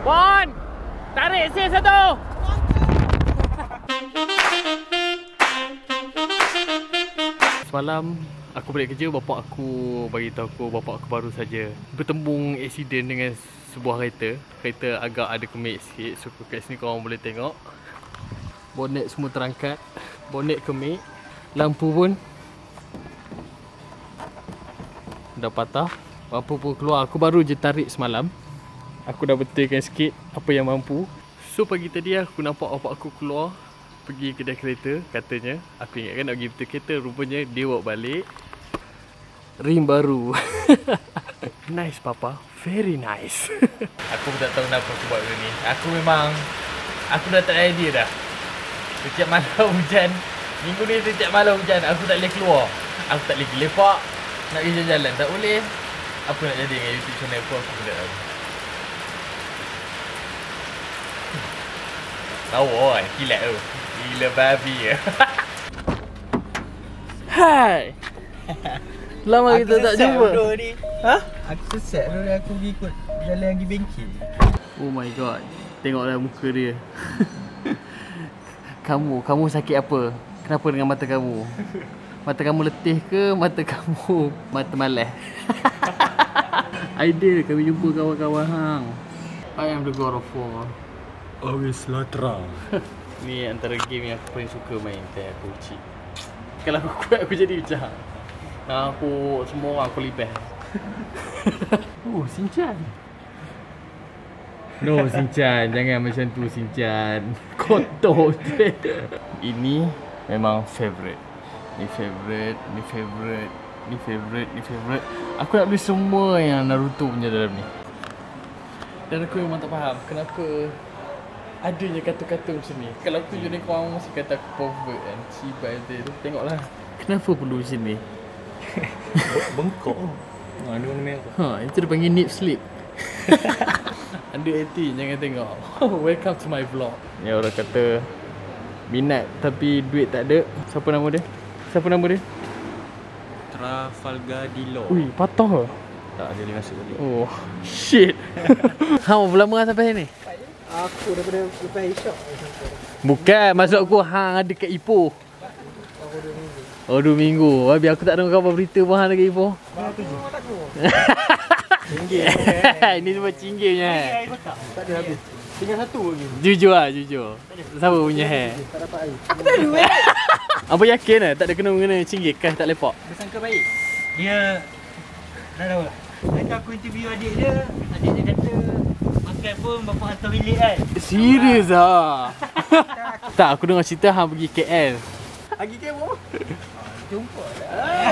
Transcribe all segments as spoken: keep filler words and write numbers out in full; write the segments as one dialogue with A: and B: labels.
A: Pon! Tarik sis satu! Semalam aku balik kerja, bapak aku bagi tahu aku bapak aku baru saja bertembung aksiden dengan sebuah kereta. Kereta agak ada kemik sikit. So kat sini korang boleh tengok. Bonet semua terangkat. Bonet kemik. Lampu pun dah patah. Lampu pun keluar. Aku baru je tarik semalam. Aku dah betulkan sikit apa yang mampu. So pagi tadi aku nampak bapak aku keluar pergi kedai kereta. Katanya aku ingatkan nak pergi betul kereta. Rupanya dia bawa balik rim baru. Nice papa. Very nice. Aku pun tak tahu kenapa aku buat benda ni. Aku memang Aku dah tak ada idea dah. Setiap malam hujan, minggu ni setiap malam hujan, aku tak boleh keluar. Aku tak boleh lepak. Nak pergi jalan-jalan tak boleh. Apa nak jadi dengan YouTube channel aku, aku tak tahu. Tahu kan, kilat tu. Gila babi ya. Hai. Lama kita tak jumpa.
B: Ni. Ha? Aku sesat dulu aku pergi ikut jalan pergi bengkel.
A: Oh my god. Tengoklah muka dia. Kamu, kamu sakit apa? Kenapa dengan mata kamu? Mata kamu letih ke? Mata kamu mata malas? Ideal kami jumpa kawan-kawan hang. I am the God of War.
B: Always Latra.
A: Ni antara game yang aku paling suka main. Tengok aku cheat. Kalau aku kuat aku jadi macam. Nah, aku semua orang aku libas. Oh, Shinchan. No, Shinchan. Jangan macam tu, Shinchan. Kotor. Ini memang favourite. Ni favourite, ni favourite, ni favourite, ni favourite. Aku nak beli semua yang Naruto punya dalam ni. Dan aku memang tak faham kenapa adanya kata-kata macam ni. Kalau aku jadi korang mesti kata aku pervert kan. Cibai tu. Tengoklah. Kenapa perlu macam ni?
B: Bengkok. Ha, dia mana aku?
A: Ha, itu dia panggil nip slip. Under eighteen, jangan tengok. Welcome to my vlog. Ni orang kata minat tapi duit tak ada. Siapa nama dia? Siapa nama dia?
B: Trafalgar Dilo.
A: Ui, patah ke?
B: Tak, dia ni masuk balik.
A: Oh, shit. Hang berapa lama sampai sini?
B: Aku daripada lepas Ishak.
A: Bukan, maksud aku hang ada kat Ipoh.
B: Aku dua minggu.
A: Oh, dua minggu. Biar aku tak dengar khabar berita pun hang dekat Ipoh.
B: Aku tak tahu. Cinggir.
A: Ini semua cinggir punya hair.
B: Tak ada habis. Tinggal satu lagi.
A: Jujur lah, jujur. Siapa punya hair?
B: Tak dapat air. Aku tak ada air.
A: Apa yakin lah tak ada kena-mengena cinggir kah tak lepak?
B: Dia sangka baik. Dia dah tahu lah. Nanti aku interview adik dia. Adik dia kata makan pun bapa hantar bilik kan.
A: Serius ah. Tak, aku dengar cerita hang pergi K L.
B: Pergi ke apa? Jumpa lah.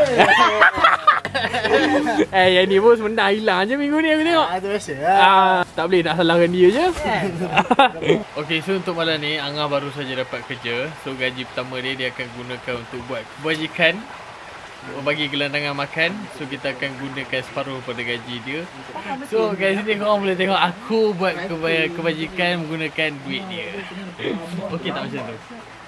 A: Eh, yang ni pun sebenarnya hilang je minggu ni aku tengok.
B: Ah, tu biasa lah.
A: Ah, tak boleh nak salahkan dia je. Okay, so untuk malam ni Angah baru saja dapat kerja. So gaji pertama dia dia akan gunakan untuk buat kebajikan, bagi gelandangan makan. So kita akan gunakan separuh pada gaji dia. So kat sini korang boleh tengok aku buat keba- kebajikan menggunakan duit dia. Okey tak macam tu?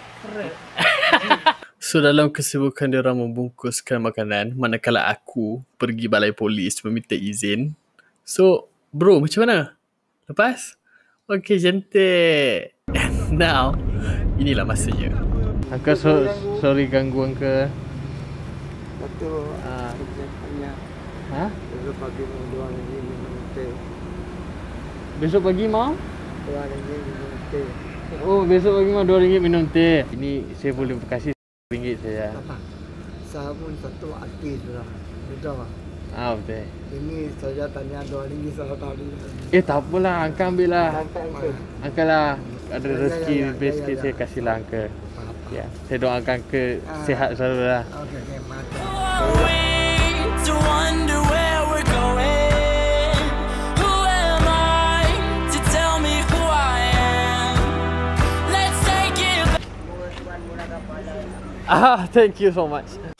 A: So dalam kesibukan dia orang membungkuskan makanan, manakala aku pergi balai polis meminta izin. So bro, macam mana? Lepas? Okey, cantik. And now inilah masanya. Aku so, sorry ganggu Uncle.
B: Betul.
A: Ah.
B: Tanya.
A: Ha?
B: Besok pagi dua lagi minum teh.
A: Besok pagi mau?
B: Dua lagi minum teh.
A: Oh, besok pagi mau dua ringgit minum teh. Ini saya boleh kasih ringgit saja.
B: Saya pun satu artis lah. Betul lah.
A: Ah, betul.
B: Ini saya tanya dua ringgit saya tak boleh.
A: Eh, tak apalah. Uncle ambil lah. Uncle lah. Ada
B: Ya,
A: rezeki
B: ya, ya,
A: lebih
B: ya,
A: sikit
B: ya,
A: saya
B: ya.
A: kasih lah Uncle.
B: Apa-apa.
A: Ya, saya doakan Uncle
B: Ah.
A: sihat selalu lah.
B: Okey, okey, mantap.
C: To wonder where we're going. Who am I to tell me who I am? Let's take it back.
A: Ah, thank you so much.